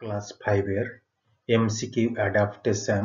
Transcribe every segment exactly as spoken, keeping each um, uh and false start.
Class ফাইভের MCQ adaptation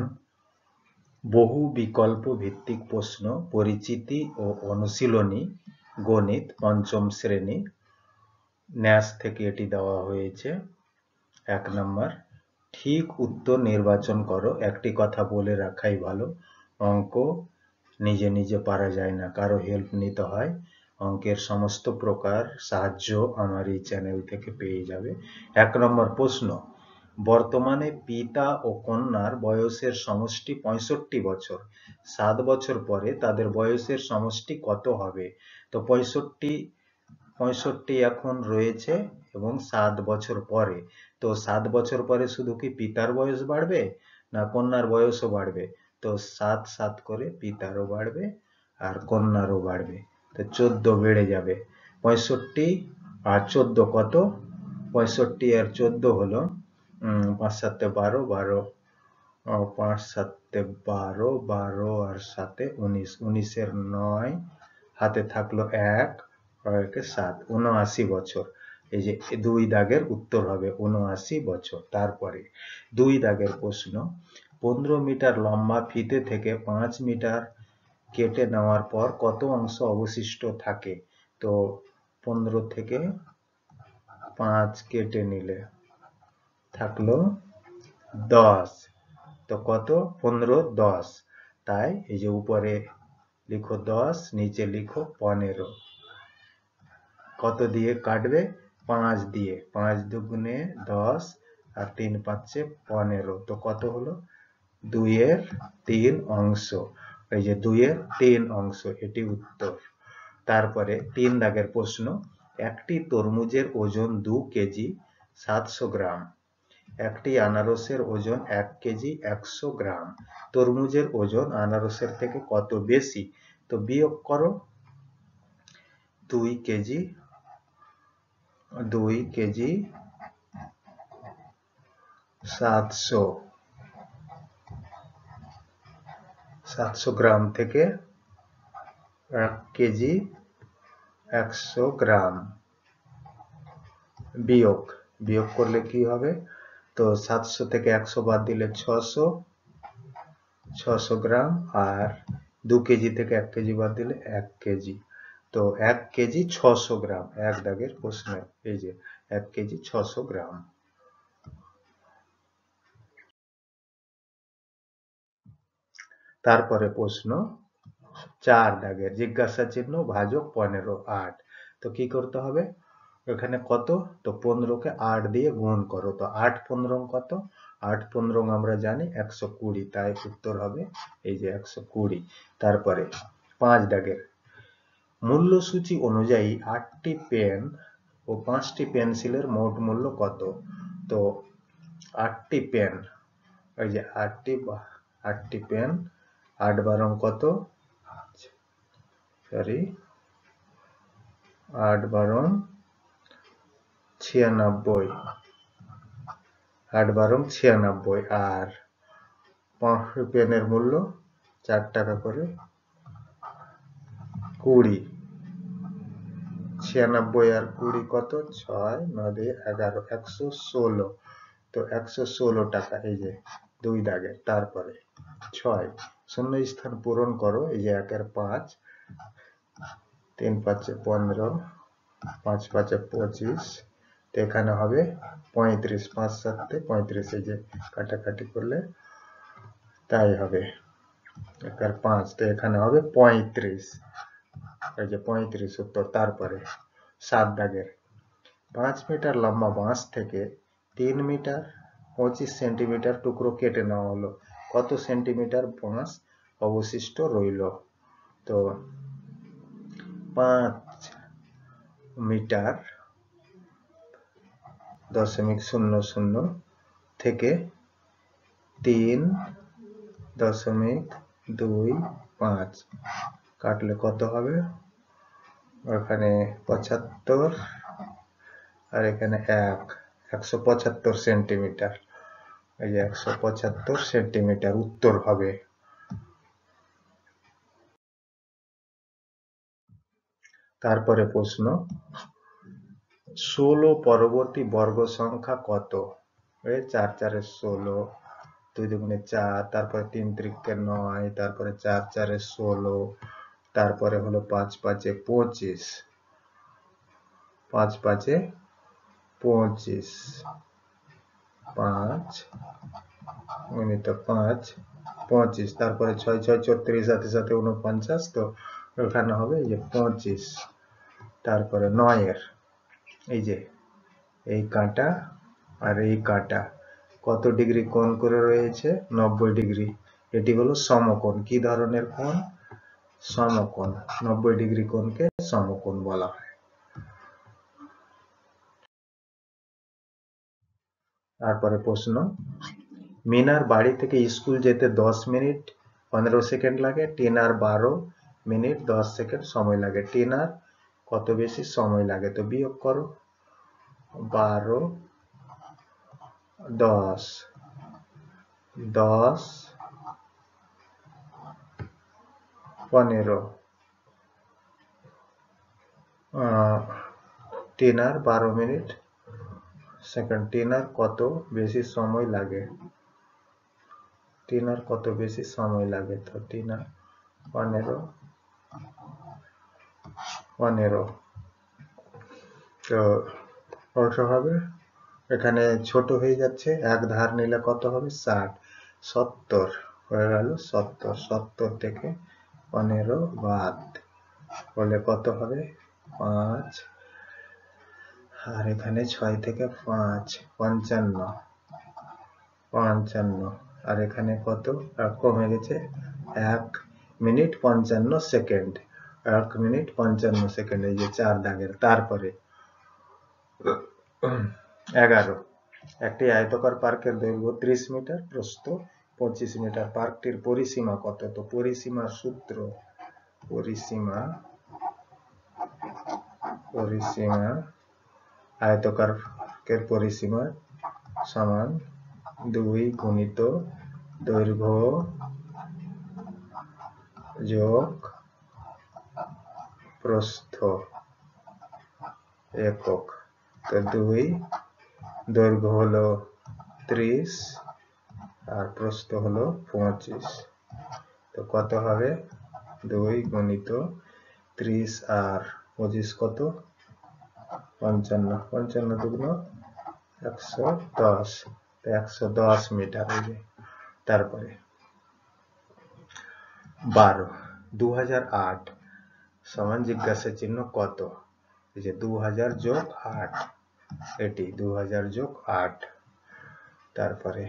বহু বিকল্প ভিত্তিক প্রশ্ন পরিচিতি ও অনুশীলনী গণিত পঞ্চম শ্রেণী ন্যাস থেকে এটি দেওয়া হয়েছে। এক নম্বর, ঠিক উত্তর নির্বাচন করো। একটি কথা বলে রাখাই ভালো, অঙ্ক নিজে নিজে পারা যায় না, কারো হেল্প নিতে হয়। অঙ্কের সমস্ত প্রকার সাহায্য আমার এই চ্যানেল থেকে পেয়ে যাবে। এক নম্বর প্রশ্ন, বর্তমানে পিতা ও কন্যার বয়সের সমষ্টি পঁয়ষট্টি বছর, সাত বছর পরে তাদের বয়সের সমষ্টি কত হবে? তো পঁয়ষট্টি পঁয়ষট্টি এখন রয়েছে এবং সাত বছর পরে, তো সাত বছর পরে শুধু কি পিতার বয়স বাড়বে না কন্যার বয়সও বাড়বে? তো সাত সাত করে পিতারও বাড়বে আর কন্যারও বাড়বে, তো চোদ্দ বেড়ে যাবে। পঁয়ষট্টি আর চোদ্দ কত? পঁয়ষট্টি আর চোদ্দ হলো উম পাঁচ সাতে বারো, বারো পাঁচ সাতে বারো, বারো আর সাতে উনিশ, উনিশের নয়, হাতে থাকলো এক, একে সাত, উনআশি বছর। এই যে দুই দাগের উত্তর হবে উনআশি বছর। তারপরে দুই দাগের প্রশ্ন, পনেরো মিটার লম্বা ফিতে থেকে পাঁচ মিটার কেটে নেওয়ার পর কত অংশ অবশিষ্ট থাকে? তো পনেরো থেকে পাঁচ কেটে নিলে থাকলো দশ, তো কত? পনেরো দশ, তাই এই যে উপরে লিখো দশ, নিচে লিখো পনেরো। কত দিয়ে কাটবে? পাঁচ দিয়ে, পাঁচ দুগুণে দশ আর তিন পাঁচে পনেরো, তো কত হলো? দুইয়ের তিন অংশ। এই যে দুইয়ের তিন অংশ, এটি উত্তর। তারপরে তিন দাগের প্রশ্ন, একটি তরমুজের ওজন দু কেজি সাতশো গ্রাম, একটি আনারসের ওজন এক কেজি একশো গ্রাম, তরমুজের ওজন আনারসের থেকে কত বেশি? তো বিয়োগ করো, দুই কেজি দুই কেজি সাতশো সাতশো গ্রাম থেকে এক কেজি একশো গ্রাম বিয়োগ বিয়োগ করলে কি হবে? তো সাতশো থেকে একশো বাদ দিলে ছশো ছশো গ্রাম, আর দু কেজি থেকে এক কেজি বাদ দিলে এক কেজি, তো এক কেজি ছশো গ্রাম। এক দাগের প্রশ্ন, এই যে এক কেজি ছশো গ্রাম। তারপরে প্রশ্ন চার দাগের জিজ্ঞাসা চিহ্ন ভাজক পনেরো আট, তো কি করতে হবে? এখানে কত? তো পনেরোকে আট দিয়ে গুণ করো, তো আট পনেরো কত? আট পনেরো আমরা জানি একশো কুড়ি, তাই উত্তর হবে এই যে একশো কুড়ি। তারপরে পাঁচ দাগের মূল্যসূচি অনুযায়ী আটটি পেন ও পাঁচটি পেন্সিলের মোট মূল্য কত? তো আটটি পেন, ওই যে আটটি আটটি পেন, আট বারং কত? সরি আট বারং ছিয়ানব্বই, আট বারং ছিয়ানব্বই, আর পাঁচটি পেনের মূল্য চার টাকা করে কুড়ি, ছিয়ানব্বই আর কুড়ি কত? ছয়, নয় এগারো, একশো ষোলো, তো একশো ষোলো টাকা। এই যে দুই দাগে। তারপরে ছয়, শূন্য স্থান পূরণ করো। এই যে একের পাঁচ, তিন পাঁচে পনেরো, পাঁচ পাঁচে পঁচিশ, তো এখানে হবে পঁয়ত্রিশ, পাঁচ সাতে পঁয়ত্রিশ, এই যে কাটাকাটি করলে তাই হবে একের পাঁচ, তো এখানে হবে পঁয়ত্রিশ, এই যে পঁয়ত্রিশ উত্তর। তারপরে সাত দাগের পাঁচ মিটার লম্বা বাঁশ থেকে তিন মিটার পঁচিশ সেন্টিমিটার টুকরো কেটে নেওয়া হলো, কত সেন্টিমিটার বাঁশ অবশিষ্ট রইল? তো পাঁচ মিটার দশমিক শূন্য শূন্য থেকে তিন দশমিক দুই পাঁচ কাটলে কত হবে? ওখানে পঁচাত্তর আর এখানে এক, একশো পঁচাত্তর সেন্টিমিটার, এই যে একশো পঁচাত্তর সেন্টিমিটার উত্তর হবে। তারপরে প্রশ্ন, ষোলো পরবর্তী বর্গ সংখ্যা কত? চার চারে ষোলো, দুই দুগুণে চার, তারপরে তিন ত্রিকে নয়, তারপরে চার চারে ষোলো, তারপরে হলো পাঁচ পাঁচে পঁচিশ, পাঁচ পাঁচে পঁচিশ, পাঁচ গুণিত পাঁচ পঁচিশ, তারপরে ছয় ছয় ছত্রিশ, সাথে সাথে উনপঞ্চাশ, তো ওখানে হবে এই যে পঁচিশ। তারপরে নয়ের এই যে এই কাঁটা আর এই কাঁটা কত ডিগ্রি কোণ করে রয়েছে? নব্বই ডিগ্রি। এটি হলো সমকোণ। কি ধরনের কোণ? সমকোণ। নব্বই ডিগ্রি কোণকে সমকোণ বলা হয়। তারপরে প্রশ্ন, মিনার বাড়ি থেকে স্কুল যেতে দশ মিনিট পনেরো সেকেন্ড লাগে, টিনার বারো মিনিট দশ সেকেন্ড সময় লাগে। টিনার কত বেশি সময় লাগে? তো বিয়োগ করো, বারো দশ, দশ পনেরো, টিনার বারো মিনিট সেকেন্ড। টিনার কত বেশি সময় লাগে? টিনার কত বেশি সময় লাগে? তো টিনার পনেরো, পনেরো। তো কত হবে? এখানে ছোট হয়ে যাচ্ছে, এক ধার নিলে কত হবে? ষাট, সত্তর হয়ে গেল। সত্তর, সত্তর থেকে পনেরো বাদ বলে কত হবে? পাঁচ, আর এখানে ছয় থেকে পাঁচ, পঞ্চান্ন, পঞ্চান্ন, আর এখানে কত কমে গেছে? এক মিনিট পঞ্চান্ন সেকেন্ড, এক মিনিট পঞ্চান্ন সেকেন্ড, এই যে চার দাগের। তারপরে এগারো, একটি আয়তকার পার্কের দৈর্ঘ্য ত্রিশ মিটার, প্রস্থ পঁচিশ মিটার। পার্কটির পরিসীমা কত? তো পরিসীমার সূত্র, পরিসীমা, পরিসীমা আয়তকারের পরিসীমা সমান দুই গুণিত দৈর্ঘ্য যোগ প্রস্থ একক। তো দুই, দৈর্ঘ্য হলো ত্রিশ আর প্রস্থ হলো পঁচিশ। তো কত হবে? দুই গুণিত ত্রিশ আর পঁচিশ কত? পঞ্চান্ন, পঞ্চান্ন দুগুণ একশো দশ, একশো দশ মিটার। তারপরে বারো, দু হাজার আট সমান জিজ্ঞাসা চিহ্ন কত? এই যে দু হাজার যোগ আট, এটি দু হাজার যোগ আট। তারপরে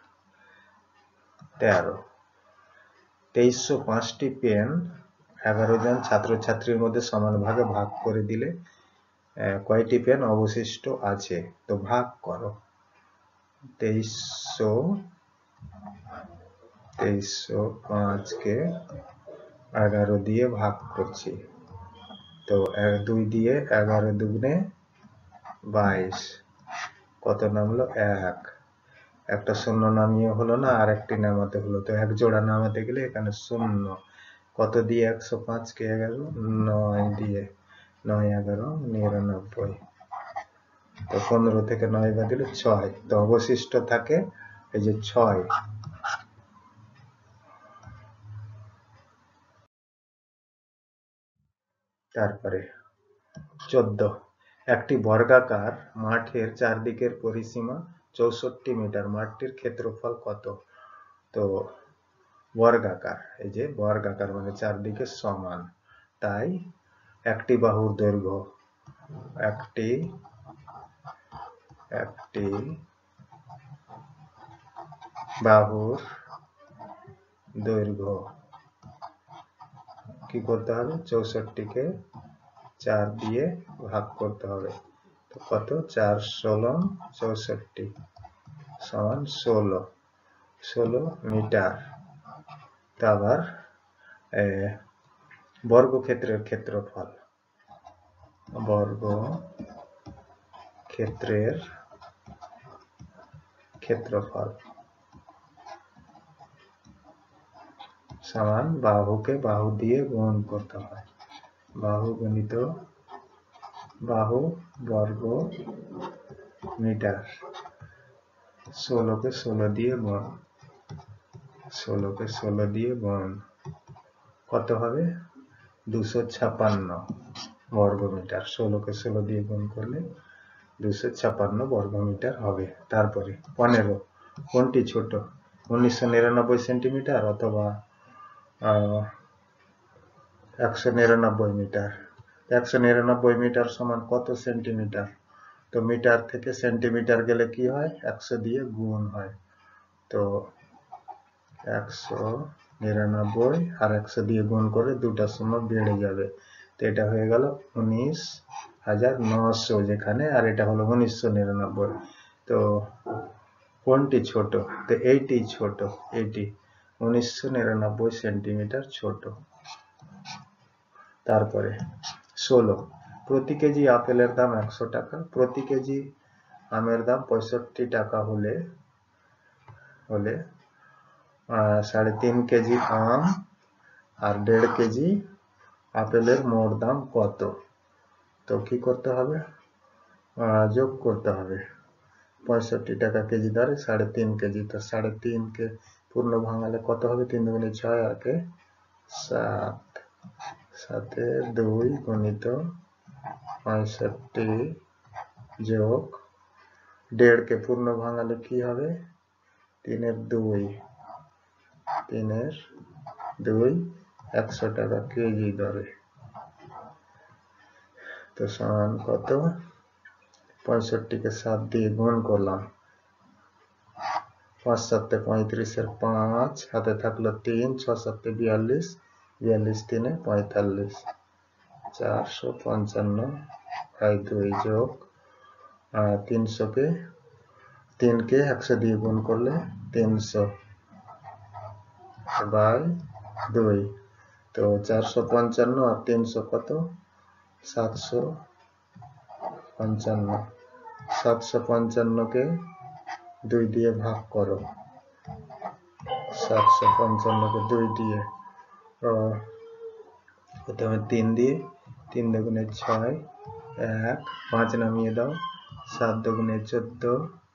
তেরো, তেইশশো পাঁচটি পেন এগারো জন ছাত্রছাত্রীর মধ্যে সমান ভাগে ভাগ করে দিলে কয়টি পেন অবশিষ্ট আছে? তো ভাগ করো, তেইশশো, তেইশশো পাঁচকে এগারো দিয়ে ভাগ করছি, তো দুই দিয়ে এগারো দুগুণে বাইশ, কত নামলো? এক। একটা শূন্য নামিয়ে হলো না, আর একটি নামাতে হলো, তো এক জোড়া নামাতে গেলে এখানে শূন্য। কত দিয়ে একশো পাঁচকে এগারো? নয় দিয়ে, নয় এগারো নিরানব্বই। তো পনেরো থেকে নয় বাদ দিলে ছয়, তো অবশিষ্ট থাকে এই যে ছয়। তারপরে চোদ্দ, একটি বর্গাকার মাঠের চারদিকের পরিসীমা চৌষট্টি মিটার, মাঠটির ক্ষেত্রফল কত? তো বর্গাকার, এই যে বর্গাকার মানে চারদিকে সমান, তাই একটি বাহুর দৈর্ঘ্য, একটি একটি বাহুর দৈর্ঘ্য কি করতে হবে? চৌষট্টিকে চার দিয়ে ভাগ করতে হবে, তো কত? চার ষোলো চৌষট্টি সমান ষোলো, ষোলো মিটার। তা আবার বর্গক্ষেত্রের ক্ষেত্রফল, বর্গ ক্ষেত্রের ক্ষেত্রফল সমান বাহুকে বাহু দিয়ে গুণ করতে হয়, বাহু গুণিত বাহু বর্গ মিটার ষোলো কে ষোলো দিয়ে গুণ, ষোলো কে ষোলো দিয়ে গুণ কত হবে? দুশো ছাপান্ন বর্গ মিটার। ষোলো কে ষোলো দিয়ে গুণ করলে দুশো ছাপান্ন বর্গ মিটার হবে। তারপরে পনেরো, কোনটি ছোট? উনিশশো নিরানব্বই সেন্টিমিটার অথবা একশো নিরানব্বই মিটার। একশো নিরানব্বই মিটার সমান কত সেন্টিমিটার? তো মিটার থেকে সেন্টিমিটার গেলে কি হয়? একশো দিয়ে গুণ হয়। তো একশো নিরানব্বই আর একশো দিয়ে গুণ করে দুটা শূন্য বেড়ে যাবে, তো এটা হয়ে গেল উনিশ হাজার নশো যেখানে, আর এটা হলো উনিশশো নিরানব্বই। তো কোনটি ছোট? তো এইটি ছোট, এইটি উনিশশো নিরানব্বই সেন্টিমিটার ছোট। তারপরে ষোলো, প্রতি কেজি আপেলের দাম একশো টাকা, প্রতি কেজি আমের দাম পঁয়ষট্টি টাকা হলে হলে সাড়ে তিন কেজি আম আর দেড় কেজি আপেলের মোট দাম কত? তো কি করতে হবে? যোগ করতে হবে। পঁয়ষট্টি টাকা কেজি ধরে সাড়ে তিন কেজি, তো সাড়ে তিন কে পূর্ণ ভাঙালে কত হবে? তিন দুগুণে ছয় আর কে সাত, সাথে দুই গুণিত পঁয়ষট্টি যোগ দেড় কে পূর্ণ ভাঙালে কি হবে? তিনের দুই, তিনের দুই একশো টাকা কেজি ধরে। তো সমান কত? পঁয়ষট্টি কে সাত দিয়ে গুণ করলাম, পাঁচ সাতে পঁয়ত্রিশের পাঁচ, হাতে থাকলো তিন, ছ সাতে বিয়াল্লিশ, বিয়াল্লিশ তিনে পঁয়তাল্লিশ, চারশো পঞ্চান্ন বাই দুই যোগ তিনশো কে তিন কে একশো দিয়ে গুণ করলে তিনশো বাই দুই, তো চারশো পঞ্চান্ন আর তিনশো কত? সাতশো পঞ্চান্ন। সাতশো পঞ্চান্ন কে দুই দিয়ে ভাগ করো, সাতশো পঞ্চান্ন কে দুই দিয়ে প্রথমে তিন দিয়ে, তিন দুগুণে ছয়, এক, পাঁচ নামিয়ে দাও, সাত দুগুণে চোদ্দ,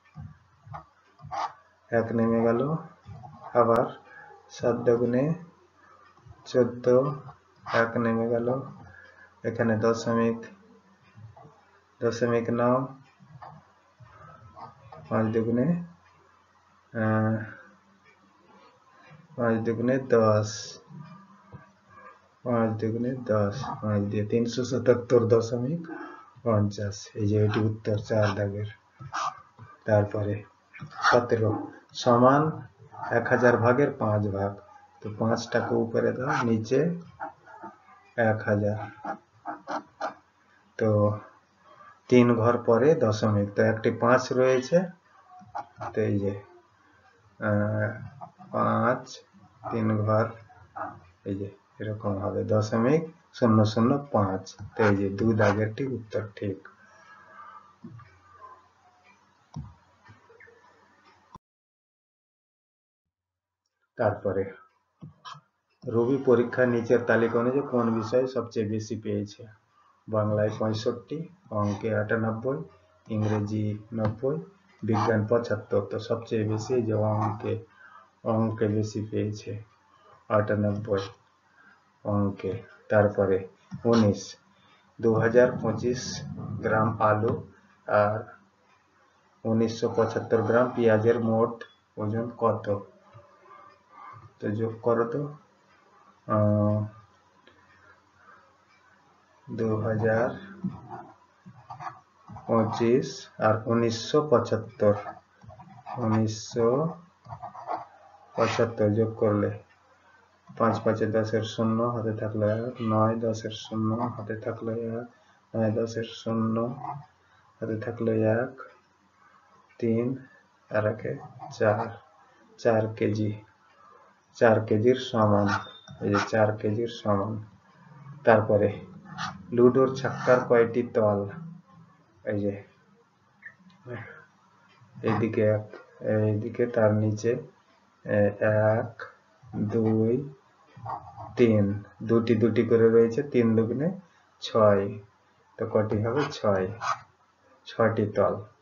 এক নেমে গেল, আবার সাত দুগুণে চোদ্দ, এক নেমে গেল, এখানে দশমিক দশমিক নাও, পাঁচ দুগুণে পাঁচ দুগুণে দশ, পাঁচ দুগুণে দশ, পাঁচ দিয়ে তিনশো সাতাত্তর দশমিক পঞ্চাশ, এই যে এটি উত্তর চার দাগের। তারপরে সতেরো, সমান এক হাজার ভাগের পাঁচ ভাগ, তো পাঁচটাকে উপরে দাও, নিচে এক হাজার, তো তিন ঘর পরে দশমিক, তো একটি পাঁচ রয়েছে, তো এই যে পাঁচ তিন ঘর, এই যে এরকম হবে দশমিক শূন্য শূন্য পাঁচ, তো এই যে দুই দাগেরটি উত্তর ঠিক। তারপরে রবি পরীক্ষা নিচের তালিকা অনুযায়ী কোন বিষয়ে সবচেয়ে বেশি পেয়েছে? বাংলায় পঁয়ষট্টি, অঙ্কে আটানব্বই, ইংরেজি নব্বই, বিজ্ঞান পঁচাত্তর, তো সবচেয়ে বেশি যে অঙ্কে অঙ্কে বেশি পেয়েছে আটানব্বই অঙ্কে। তারপরে উনিশ, দু হাজার পঁচিশ গ্রাম আলু আর উনিশশো পঁচাত্তর গ্রাম পেঁয়াজের মোট ওজন কত? তো যোগ করো তো, দু হাজার পঁচিশ আর উনিশশো পঁচাত্তর, উনিশশো পঁচাত্তর যোগ করলে পাঁচ পাঁচে দশের শূন্য, হাতে থাকলো এক, নয় দশের শূন্য, হাতে থাকলো এক, নয় দশের শূন্য, হাতে থাকলো এক, তিন আর একে চার, চার কেজি, চার কেজির সমান, এই যে চার কেজির সমান। তারপরে লুডোর ছাক্কার কয়টি তল? এই যে এইদিকে এক, এইদিকে তার নিচে এক, দুই, তিন, দুটি দুটি করে রয়েছে, তিন দুগুণে ছয়, তো কটি হবে? ছয়, ছয়টি তল।